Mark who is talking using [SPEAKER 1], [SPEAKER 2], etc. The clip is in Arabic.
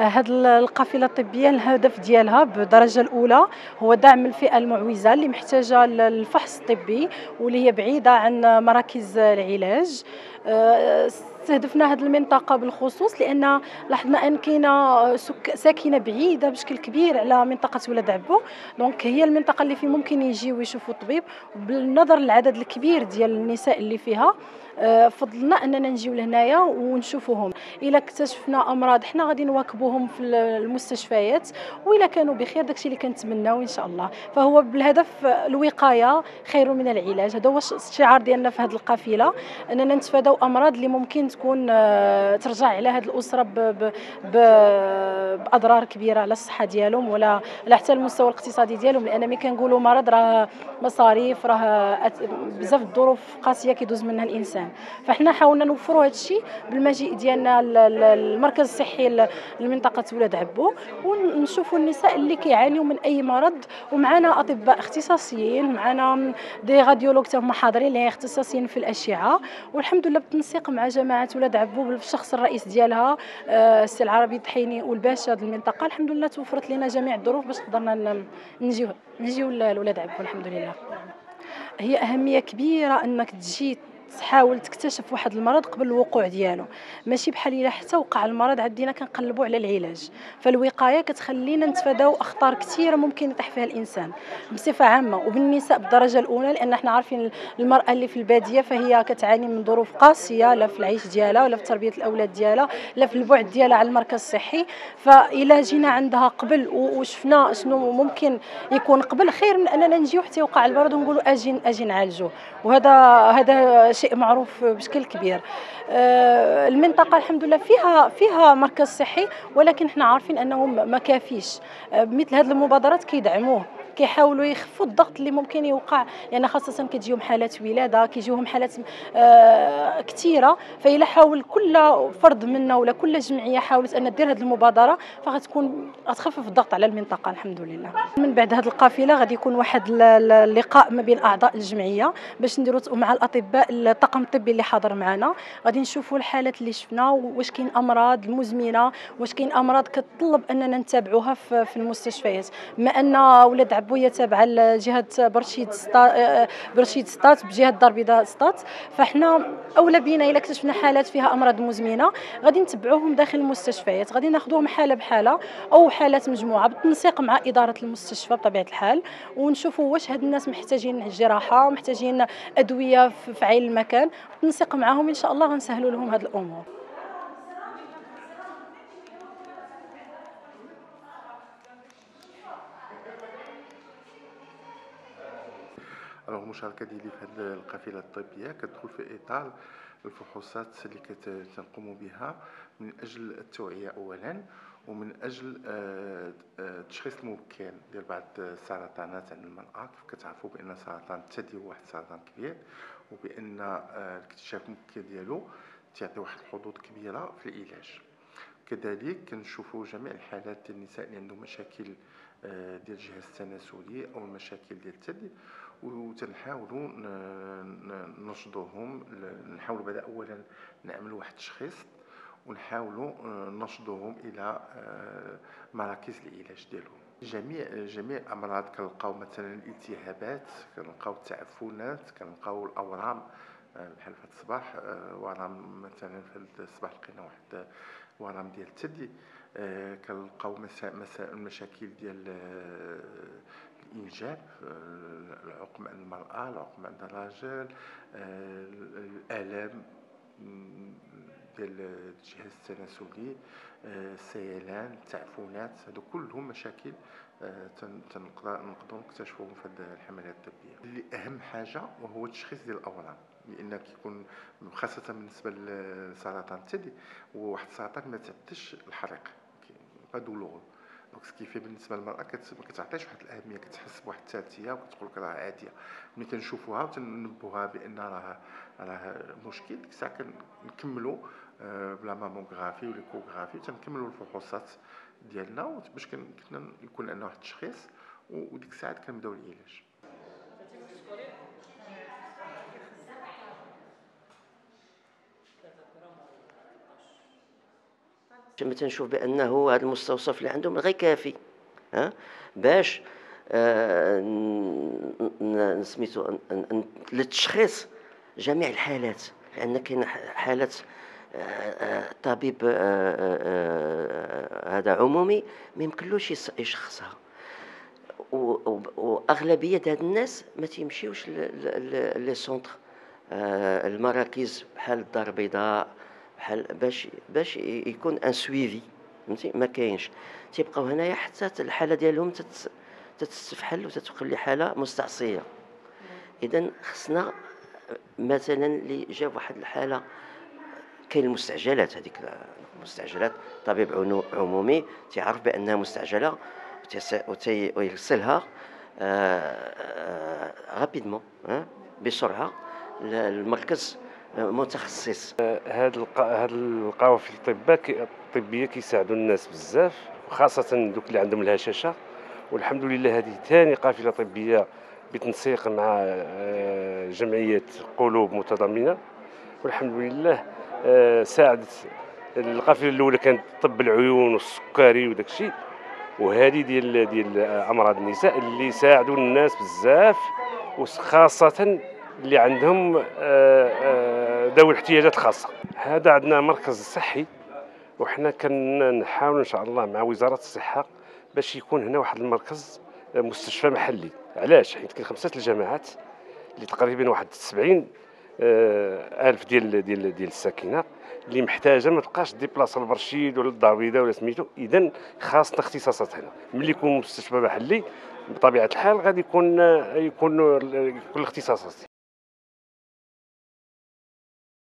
[SPEAKER 1] هاد القافلة الطبية الهدف ديالها بالدرجة الأولى هو دعم الفئة المعوزة اللي محتاجة الفحص الطبي واللي هي بعيدة عن مراكز العلاج. استهدفنا هذه المنطقة بالخصوص لأن لاحظنا أن كاينة ساكنة بعيدة بشكل كبير على منطقة ولاد عبو. دونك هي المنطقة اللي فيه ممكن يجيو يشوفوا الطبيب، بالنظر للعدد الكبير ديال النساء اللي فيها. فضلنا اننا نجيو لهنايا ونشوفوهم. الا اكتشفنا امراض حنا غادي نواكبوهم في المستشفيات، والا كانوا بخير داكشي اللي كنتمناو ان شاء الله. فهو بالهدف الوقايه خير من العلاج، هذا هو الشعار ديالنا في هذه القافله، اننا نتفاداو امراض اللي ممكن تكون ترجع على هذه الاسره باضرار كبيره على الصحه ديالهم ولا على حتى المستوى الاقتصادي ديالهم. لان ملي كنقولوا مرض راه مصاريف، راه بزاف الظروف قاسيه كيدوز منها الانسان. فاحنا حاولنا نوفروا هذا الشيء بالمجيء ديالنا للمركز الصحي لمنطقه ولاد عبو، ونشوفوا النساء اللي كيعانيوا من اي مرض. ومعنا اطباء اختصاصيين، معنا دي راديولوج هما حاضرين اللي اختصاصيين في الاشعه. والحمد لله بالتنسيق مع جماعه ولاد عبو بالشخص الرئيس ديالها السي العربي الطحيني والباشا د المنطقه، الحمد لله توفرت لنا جميع الظروف باش قدرنا نجيو لولاد عبو الحمد لله. هي أهمية كبيرة أنك تجي تحاول تكتشف واحد المرض قبل الوقوع ديالو، ماشي بحال الا حتى وقع المرض عدينا كنقلبوا على العلاج. فالوقايه كتخلينا نتفاداو اخطار كثيره ممكن يطيح فيها الانسان بصفه عامه، وبالنساء بالدرجه الاولى، لان احنا عارفين المراه اللي في الباديه فهي كتعاني من ظروف قاسيه، لا في العيش ديالها ولا في تربيه الاولاد ديالها لا في البعد ديالها على المركز الصحي. فإلا جينا عندها قبل وشفنا شنو ممكن يكون قبل، خير من اننا نجيو حتى يوقع المرض ونقولوا اجي نعالجوه. وهذا شيء معروف بشكل كبير. المنطقه الحمد لله فيها مركز صحي، ولكن احنا عارفين انه ما كافيش. مثل هذه المبادرات كيدعموه، كيحاولوا يخفوا الضغط اللي ممكن يوقع، لان خاصه كتجيهم حالات ولاده، كيجيوهم حالات كثيره. فإلا حاول كل فرد منا ولا كل جمعيه حاولت ان دير هذه المبادره غتخفف الضغط على المنطقه الحمد لله. من بعد هذه القافله غادي يكون واحد اللقاء ما بين اعضاء الجمعيه باش نديروا مع الاطباء الطاقم الطبي اللي حاضر معنا، غادي نشوفوا الحالات اللي شفنا، واش كاين امراض مزمنه، واش كاين امراض كتطلب اننا نتابعوها في المستشفيات. بما ان ولاد عبويه تابعه لجهه برشيد سطات بجهه الدار البيضاء سطات، فاحنا اولى بينا الا اكتشفنا حالات فيها امراض مزمنه غادي نتبعوهم داخل المستشفيات، غادي ناخذوهم حاله بحاله او حالات مجموعه بالتنسيق مع اداره المستشفى بطبيعه الحال، ونشوفوا واش هاد الناس محتاجين جراحه، محتاجين ادويه في عين المكان. بالتنسيق معهم ان شاء الله غنسهلوا لهم هاد الامور.
[SPEAKER 2] المشاركة ديالي في هذه القافلة الطبية كتدخل في إطار الفحوصات اللي كنقوموا بها من أجل التوعية أولا، ومن أجل التشخيص المبكر ديال بعض السرطانات عند المرأة. كيف كتعرفوا بأن سرطان الثدي هو واحد السرطان كبير، وبأن الاكتشاف المبكر ديالو تعطي واحد الحظوظ كبيرة في العلاج. كذلك كنشوفوا جميع الحالات ديال النساء اللي عندهم مشاكل ديال الجهاز التناسلي او المشاكل ديال الثدي، وتنحاولوا نرشدوهم. نحاولوا بعد اولا نعملوا واحد التشخيص، ونحاولوا نرشدوهم الى مراكز العلاج ديالهم. جميع الامراض كنلقاو مثلا الالتهابات، كنلقاو التعفنات، كنلقاو الاورام بحال في هذا الصباح ورم مثلا في هذا الصباح لقينا واحد ورم ديال الثدي. كنلقاو المشاكل ديال الانجاب، العقم عند المراه، العقم عند الرجل، الالام ديال الجهاز التناسلي، السيلان، التعفنات، هادو كلهم مشاكل نقدروا نكتشفوهم في هذه الحملات الطبيه. اللي اهم حاجه وهو التشخيص ديال الاورام، لان كيكون خاصه بالنسبه لسرطان الثدي وواحد السرطان ما تعطيش الحريق، با دولور. دونك سكيفي بالنسبه للمراه ما كتعطيش واحد الاهميه، كتحس بواحد التاتيه وكتقول لك راه عاديه. ملي كنشوفوها وتنبهوها بان راه مشكل، ديك الساعه كنكملوا بلا ماموغرافي ولا كوغرافي، تنكملوا الفحوصات ديالنا باش يكون عندنا واحد التشخيص، وديك الساعه كنبداو العلاج.
[SPEAKER 3] ما تنشوف بانه هذا المستوصف اللي عندهم غير كافي باش سميتو لتشخيص جميع الحالات، لان كاين حالات طبيب هذا عمومي ما يمكنلوش يشخصها، واغلبيه هاد الناس ما تيمشيوش لي سونتر المراكز بحال الدار البيضاء بحال باش يكون ان سويفي، فهمتي؟ ما كاينش، تيبقاو هنايا حتى الحاله ديالهم تتفحل وتتولي حاله مستعصيه. اذا خصنا مثلا اللي جاب واحد الحاله، كاين المستعجلات، هذيك المستعجلات طبيب عمومي تيعرف بانها مستعجله ويرسلها رابيدمون بسرعه للمركز متخصص.
[SPEAKER 4] هاد القوافل الطبيه كيساعدوا الناس بزاف، وخاصه دوك اللي عندهم الهشاشه. والحمد لله هذه ثاني قافله طبيه بتنسيق مع جمعيه قلوب متضامنه، والحمد لله ساعدت. القافله الاولى كانت طب العيون والسكري وداك الشيء، وهذه ديال امراض النساء اللي ساعدوا الناس بزاف، وخاصه اللي عندهم ذوي الاحتياجات الخاصه. هذا عندنا مركز صحي، وحنا كنحاول ان شاء الله مع وزاره الصحه باش يكون هنا واحد المركز مستشفى محلي. علاش؟ حيت كاين 5 الجماعات اللي تقريبا واحد 70 الف ديال الساكنه اللي محتاجه، ما تبقاش ديبلاصه لبرشيد ولا الدار البيضاء ولا سميتو. اذا خاصنا اختصاصات هنا. ملي يكون مستشفى محلي بطبيعه الحال غادي يكون الاختصاصات.